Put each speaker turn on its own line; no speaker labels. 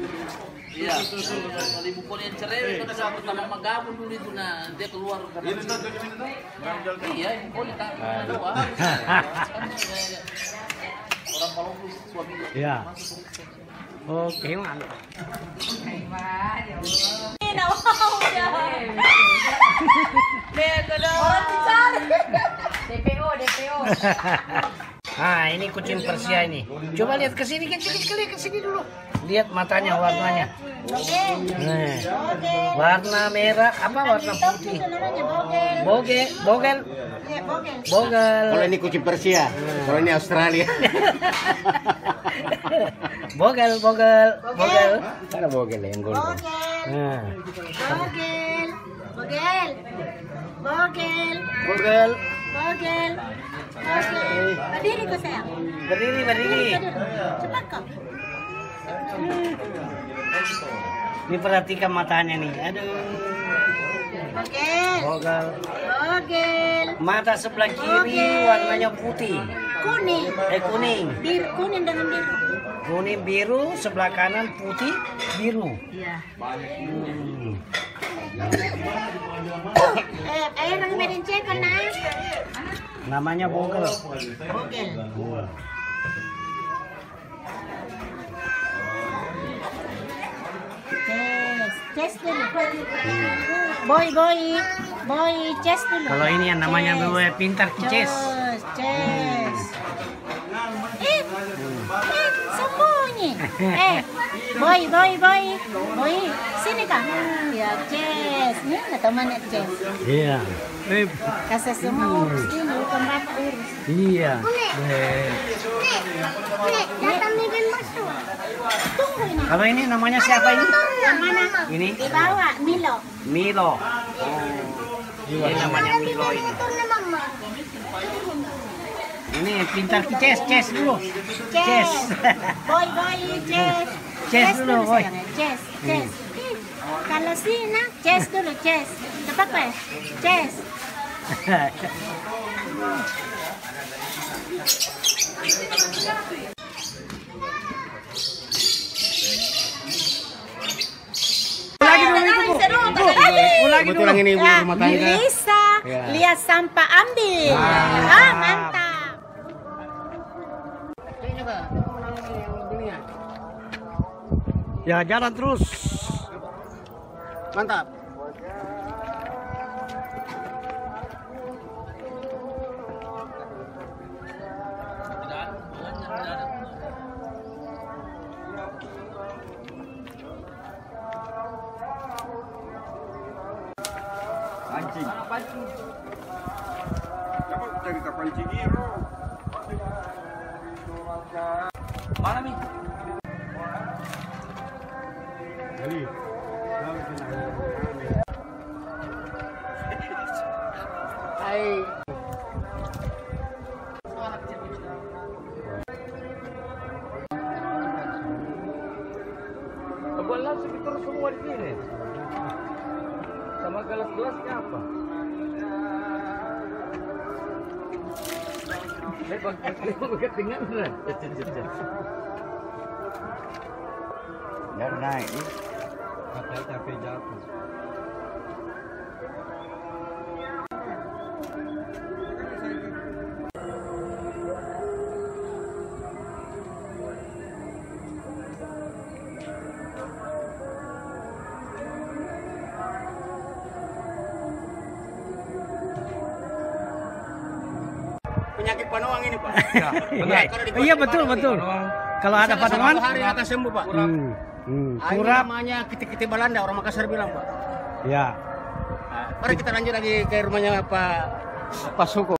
Iya. Kalau ibu pun yang cerewet kan sama pertama magabun dulu itu nah dia keluar karena iya ibu pun tak doa. Orang Maluku suami.
Iya. Oke, mantap.
DPO.
Nah, ini kucing Persia ini. Coba lihat ke sini, ke sini dulu. Lihat matanya, warnanya. Nah, warna merah, apa warna putih? Bogel.
Kalau ini kucing Persia, kalau ini Australia.
Bogel.
Ada bogel yang golden.
Nah,
Bogel.
bogel.
Berdiri kok sayang.
Berdiri.
Cepat kok.
Diperhatikan matanya nih. Aduh. Bogel. Mata sebelah kiri warnanya putih.
Kuning.
Kuning.
Kuning dengan biru.
Kuning biru, sebelah kanan putih biru.
Iya.
Hmm.
Orang merinci kan
Namanya Bogel.
Ces dulu. Boy, ces dulu.
Kalau ini yang namanya gue pintar Ces.
Sembunyi. Boy, sini kak. Ya, Ces. Ini nggak teman ya Ces.
Iya.
Kasih semua urus ini, bukan bapak urus.
Iya.
Datang nih kan masuk. Tunggu ini.
Kalau ini namanya siapa ini?
Yang mana?
Ini?
Di bawah, Milo.
Ini namanya Milo ini. Ini pintar Ces dulu. Ces.
Boy, Ces.
Ces dulu, boy.
Ces. Kalau sini, Ces dulu, Ces. Cepat, Pak. Ces.
Kebetulan ini ibu rumah tangga.
Bisa lihat sampah ambil. Mantap.
Ya, jalan terus.
Mantap. Pancing. Dapat cerita pancing hero.
Mana nih?
Kali.
Hai. Kebetulan sekitar semua di sini. Sama gelas-gelasnya apa? Ketinggalan.
Biar naik.
Katanya capek jatuh.
Penyakit panuang ini, Pak.
Iya, betul. Kalau ada panuan
hari akan sembuh, Pak. Ini
kurap.
namanya kiti-kiti Belanda, orang Makassar bilang, Pak.
Ya.
Mari kita lanjut lagi ke rumahnya Pak Suko.